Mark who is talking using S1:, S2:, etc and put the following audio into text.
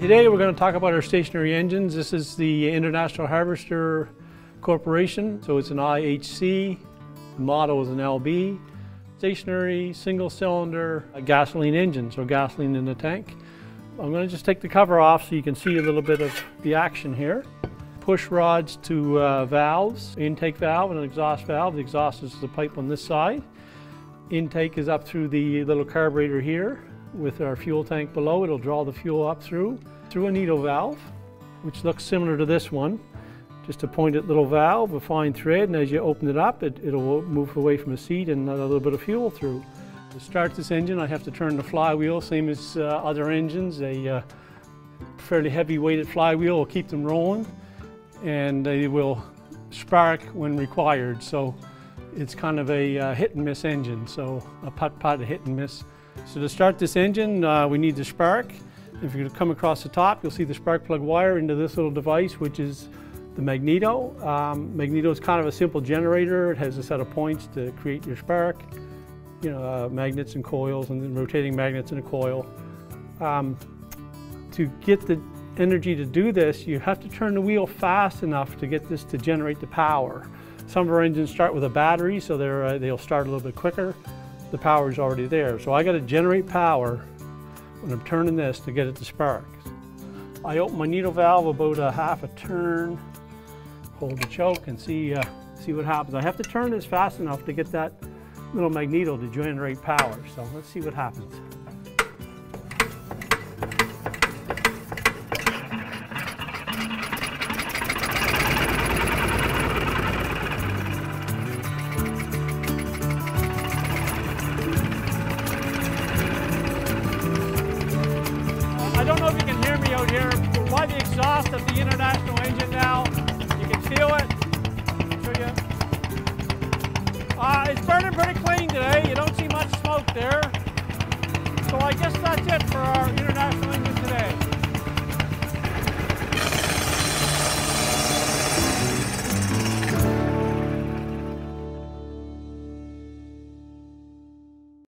S1: Today we're going to talk about our stationary engines. This is the International Harvester Corporation, so it's an IHC, the model is an LB, stationary single cylinder gasoline engine, so gasoline in the tank. I'm going to just take the cover off so you can see a little bit of the action here. Push rods to valves, intake valve and an exhaust valve. The exhaust is the pipe on this side. Intake is up through the little carburetor here with our fuel tank below. It'll draw the fuel up through a needle valve, which looks similar to this one. Just a pointed little valve, a fine thread, and as you open it up, it'll move away from the seat and a little bit of fuel through. To start this engine, I have to turn the flywheel, same as other engines. A fairly heavy weighted flywheel will keep them rolling, and they will spark when required. So it's kind of a hit and miss engine, so a putt-putt, a hit and miss. So to start this engine, we need the spark. If you come across the top, you'll see the spark plug wire into this little device, which is the magneto. Magneto is kind of a simple generator. It has a set of points to create your spark. You know, magnets and coils, and then rotating magnets in a coil. To get the energy to do this, you have to turn the wheel fast enough to get this to generate the power. Some of our engines start with a battery, so they'll start a little bit quicker. The power is already there. So I got to generate power when I'm turning this to get it to spark. I open my needle valve about a half a turn, hold the choke, and see what happens. I have to turn this fast enough to get that little magneto to generate power. So let's see what happens. I don't know if you can hear me out here. We're by the exhaust of the International engine now. You can feel it. I'll show you. It's burning pretty clean today. You don't see much smoke there. So I guess that's it for our International engine today.